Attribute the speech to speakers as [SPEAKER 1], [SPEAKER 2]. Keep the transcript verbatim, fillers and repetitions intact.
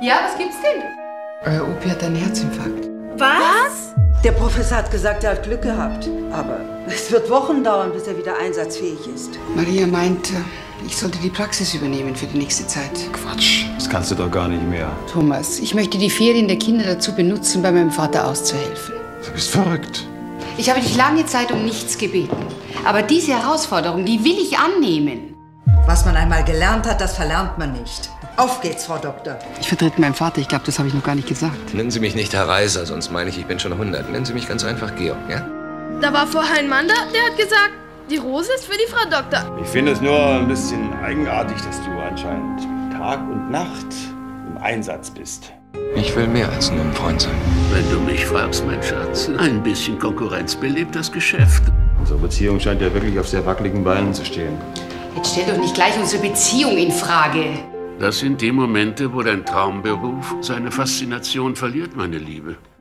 [SPEAKER 1] Ja, was gibt's denn?
[SPEAKER 2] Äh, Opi hat einen Herzinfarkt.
[SPEAKER 1] Was?
[SPEAKER 3] Der Professor hat gesagt, er hat Glück gehabt. Aber es wird Wochen dauern, bis er wieder einsatzfähig ist.
[SPEAKER 2] Maria meint, ich sollte die Praxis übernehmen für die nächste Zeit.
[SPEAKER 4] Quatsch, das kannst du doch gar nicht mehr.
[SPEAKER 2] Thomas, ich möchte die Ferien der Kinder dazu benutzen, bei meinem Vater auszuhelfen.
[SPEAKER 4] Du bist verrückt.
[SPEAKER 2] Ich habe dich lange Zeit um nichts gebeten. Aber diese Herausforderung, die will ich annehmen.
[SPEAKER 3] Was man einmal gelernt hat, das verlernt man nicht. Auf geht's, Frau Doktor.
[SPEAKER 2] Ich vertrete meinen Vater. Ich glaube, das habe ich noch gar nicht gesagt.
[SPEAKER 5] Nennen Sie mich nicht Herr Reiser, sonst meine ich, ich bin schon hundert. Nennen Sie mich ganz einfach Georg, ja?
[SPEAKER 6] Da war vorher ein Mann da, der hat gesagt, die Rose ist für die Frau Doktor.
[SPEAKER 4] Ich finde es nur ein bisschen eigenartig, dass du anscheinend Tag und Nacht im Einsatz bist.
[SPEAKER 5] Ich will mehr als nur ein Freund sein.
[SPEAKER 7] Wenn du mich fragst, mein Schatz, ein bisschen Konkurrenz belebt das Geschäft.
[SPEAKER 4] Unsere Beziehung scheint ja wirklich auf sehr wackeligen Beinen zu stehen.
[SPEAKER 2] Jetzt stell doch nicht gleich unsere Beziehung in Frage.
[SPEAKER 7] Das sind die Momente, wo dein Traumberuf seine Faszination verliert, meine Liebe.